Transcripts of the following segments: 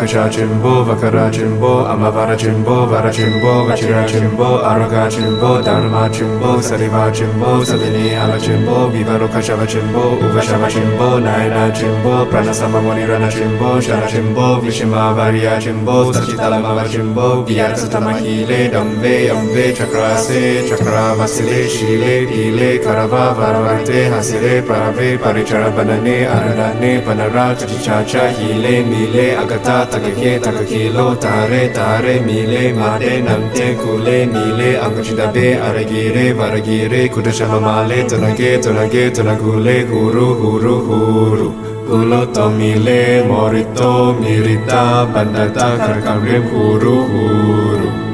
Akasha Jimbo, Vakara Jimbo, Amavara Jimbo, Vara Jimbo, Vachira Jimbo, Aroga Jimbo, Dharma Jimbo, Sadiva Jimbo, Sadini Ala Jimbo, Vivarokashava Jimbo, Uvashava Jimbo, Naina Jimbo, Pranasama Monirana Jimbo, Shara Jimbo, Vishima Varia Jimbo, Sachitalama Jimbo, Vyarasatama Hile, Damve, Amve, Chakrase, Chakra Vasile, Shile, Pile, Karava, Varavarte, Hasile, Prave, Parichara Banane, Aradane, Panara, Chacha, Hile, Mile, Agata, Takake, Takakilo, Tare, Tare, Mile, Made, Namte, Kule, Mile, Angachidabe, Aragire, Varagire, Kudashamamale, Tonage, Tonage, Tonagule, Guru, Guru, Guru. Gulo Tomile, Morito, Mirita, Bandata, Karkamrim, Guru, Guru.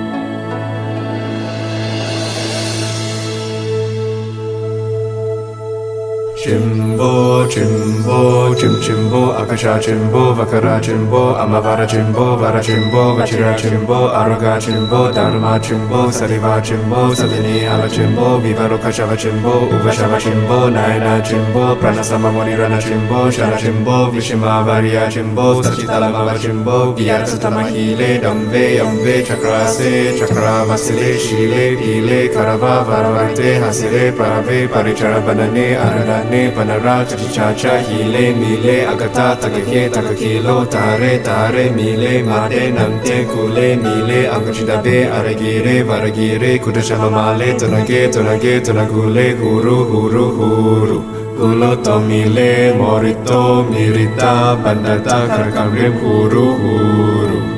Jimbo, Jimbo, Jimbo, Akasha Jimbo, Vakara Jimbo, Amavara Jimbo, Vara Jimbo, Vachira Jimbo, Aroga Jimbo, Dharma Jimbo, Sadiva Jimbo, Sadini Ala Jimbo, Vivarokashava Jimbo, Uvashava Jimbo, Naina Jimbo, Pranasama Monirana Jimbo, Shara Jimbo, Vishima Varia Jimbo, Sachitalama Jimbo, Vyarasatama Hile, Damve, Amve, Chakrase, Chakra Vasile, Shile, Pile, Karava, Varavarte, Hasile, Prave, Parichara Banane, Aradane, Panara, Chacha, Hile, Mile, Agata, Takake, Takakilo, Tare, Tare, Mile, Made, Namte, Kule, Mile, Angachidabe, Aragire, Varagire, Kudashamamale, Tonage, Tonage, Tonagule, Guru, Guru, Guru. Gulo Tomile, Morito, Mirita, Bandata, Karkamrim, Guru, Guru.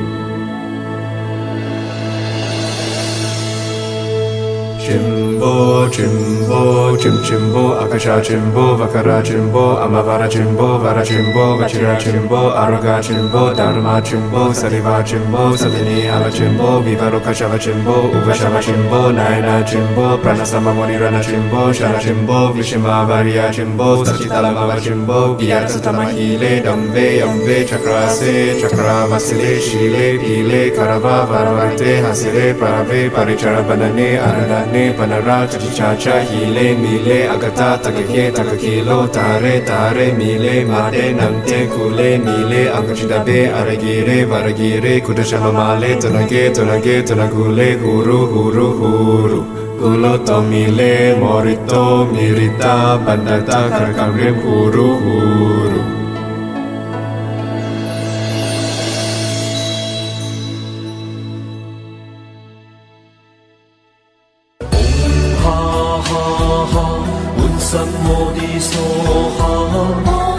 Jimbo, Jimbo, Jimbo, Akasha Jimbo, Vakara Jimbo, Amavara Jimbo, Vara Jimbo, Vachira Jimbo, Aroga Jimbo, Dharma Jimbo, Sadiva Jimbo, Sadini Ala Jimbo, Vivarokashava Jimbo, Uvashava Jimbo, Naina Jimbo, Pranasama Monirana Jimbo, Shara Jimbo, Vishima Varia Jimbo, Sachitalama Jimbo, Vyarasatama Hile, Damve, Amve, Chakrase, Chakra Vasile, Shile, Pile, Karava, Varavarte, Hasile, Prave, Parichara Banane, Aradane, Panara, Chacha, Hile, Mile, Agata, Takake, Takakilo, Tare, Tare, Mile, Made, Namte, Kule, Mile, Angachidabe, Aragire, Varagire, Kudashamamale, Tonage, Tonage, Tonagule, Guru, Guru, Guru. Gulo Tomile, Morito, Mirita, Bandata, Karkamrim, Guru, Guru. 온산 어디서 하